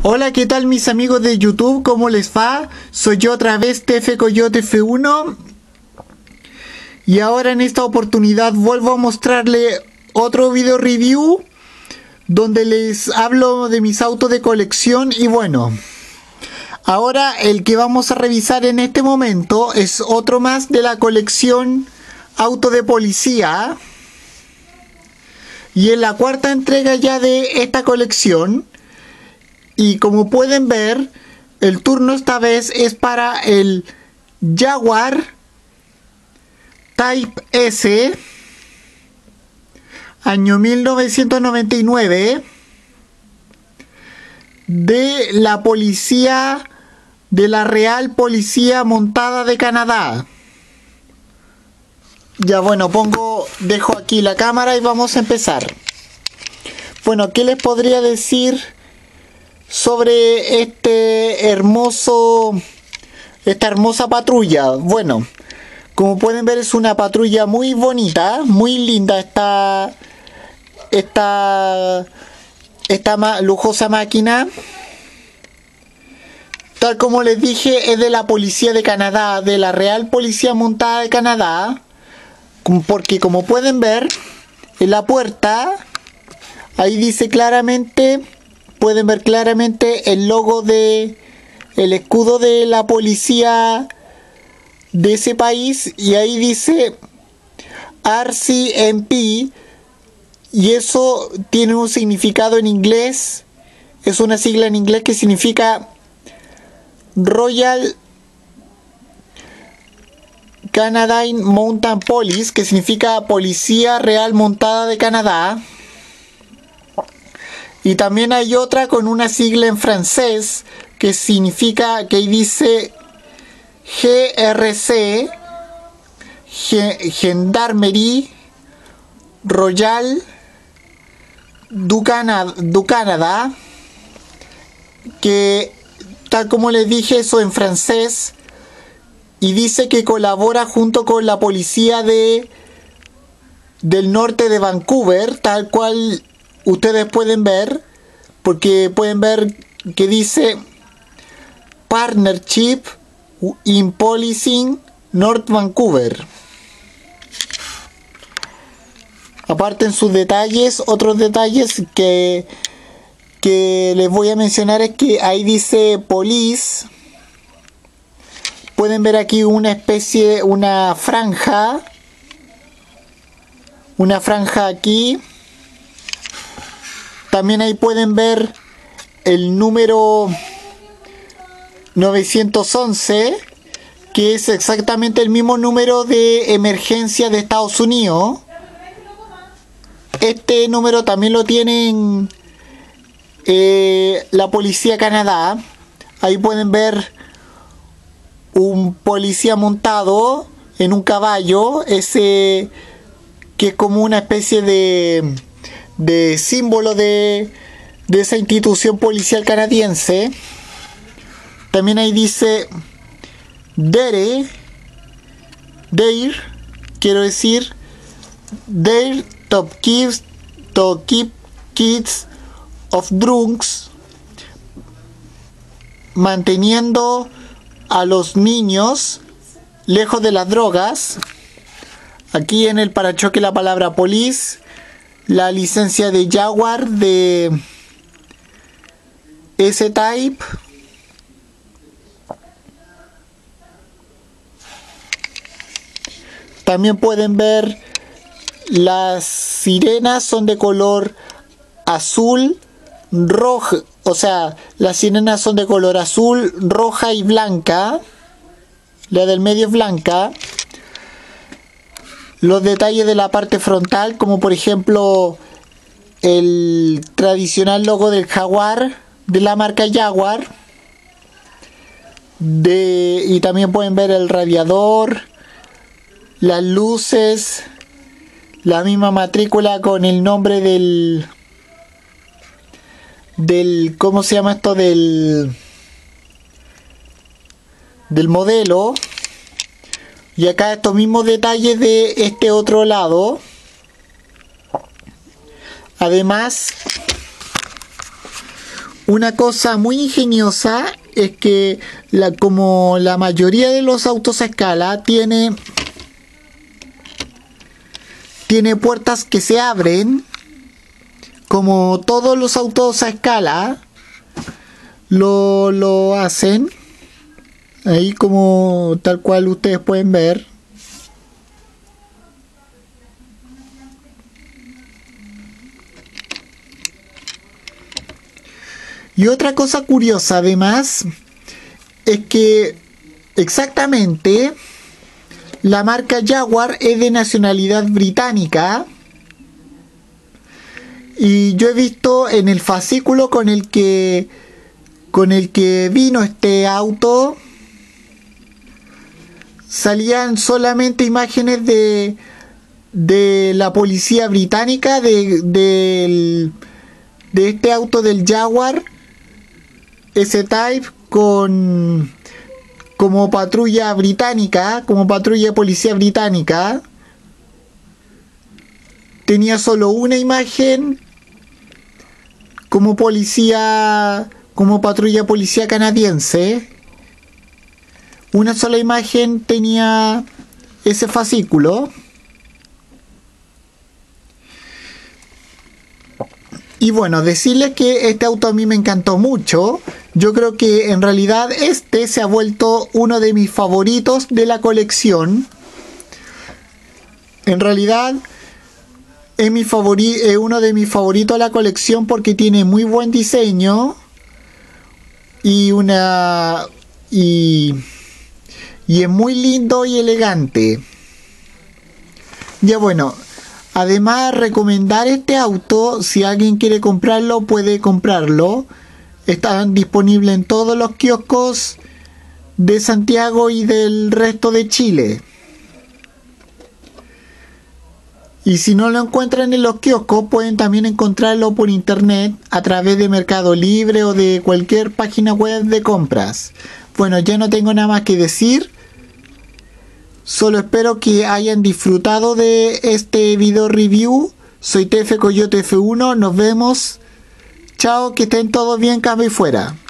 Hola, ¿qué tal mis amigos de YouTube? ¿Cómo les va? Soy yo otra vez, TF Coyote F1. Y ahora en esta oportunidad vuelvo a mostrarle otro video review donde les hablo de mis autos de colección. Y bueno, ahora el que vamos a revisar en este momento es otro más de la colección auto de policía. Y es la cuarta entrega ya de esta colección. Y como pueden ver, el turno esta vez es para el Jaguar Type S, año 1999, de la policía, de la Real Policía Montada de Canadá. Ya bueno, dejo aquí la cámara y vamos a empezar. Bueno, ¿qué les podría decir sobre esta hermosa patrulla? Bueno, como pueden ver, es una patrulla muy bonita, muy linda. Esta lujosa máquina, tal como les dije, es de la Policía de Canadá, de la Real Policía Montada de Canadá, porque como pueden ver en la puerta, ahí dice claramente, pueden ver claramente el logo el escudo de la policía de ese país, y ahí dice RCMP, y eso tiene un significado en inglés, es una sigla en inglés que significa Royal Canadian Mounted Police, que significa Policía Real Montada de Canadá. Y también hay otra con una sigla en francés que significa, que dice GRC, Gendarmerie Royal du Canada, que tal como les dije, eso en francés, y dice que colabora junto con la policía del norte de Vancouver, tal cual ustedes pueden ver, porque pueden ver que dice Partnership in Policing North Vancouver. Aparte, en sus detalles, otros detalles que les voy a mencionar es que ahí dice Police. Pueden ver aquí una franja aquí. También ahí pueden ver el número 911, que es exactamente el mismo número de emergencia de Estados Unidos. Este número también lo tienen la Policía de Canadá. Ahí pueden ver un policía montado en un caballo, ese que es como una especie de símbolo de esa institución policial canadiense. También ahí dice Dare, quiero decir Dare to keep kids of drugs, manteniendo a los niños lejos de las drogas. Aquí en el parachoque la palabra police, la licencia de Jaguar de S-Type. También pueden ver las sirenas son de color azul, rojo, o sea, las sirenas son de color azul, roja y blanca. La del medio es blanca. Los detalles de la parte frontal, como por ejemplo el tradicional logo del Jaguar, de la marca Jaguar, y también pueden ver el radiador, las luces, la misma matrícula con el nombre del ¿cómo se llama esto? Del modelo. Y acá estos mismos detalles de este otro lado. Además, una cosa muy ingeniosa es que como la mayoría de los autos a escala tiene puertas que se abren, como todos los autos a escala lo hacen, ahí como tal cual ustedes pueden ver. Y otra cosa curiosa además es que exactamente la marca Jaguar es de nacionalidad británica, y yo he visto en el fascículo con el que vino este auto, salían solamente imágenes de la policía británica de este auto del Jaguar S-Type como patrulla británica, como patrulla de policía británica. Tenía solo una imagen como patrulla de policía canadiense. Una sola imagen tenía ese fascículo. Y bueno, decirles que este auto a mí me encantó mucho. Yo creo que en realidad este se ha vuelto uno de mis favoritos de la colección. En realidad es uno de mis favoritos de la colección porque tiene muy buen diseño y es muy lindo y elegante. Ya bueno, además recomendar este auto, si alguien quiere comprarlo puede comprarlo. Están disponibles en todos los kioscos de Santiago y del resto de Chile. Y si no lo encuentran en los kioscos, pueden también encontrarlo por internet a través de Mercado Libre o de cualquier página web de compras. Bueno, ya no tengo nada más que decir. Solo espero que hayan disfrutado de este video review. Soy TF Coyote F1. Nos vemos. Chao, que estén todos bien, cambio y fuera.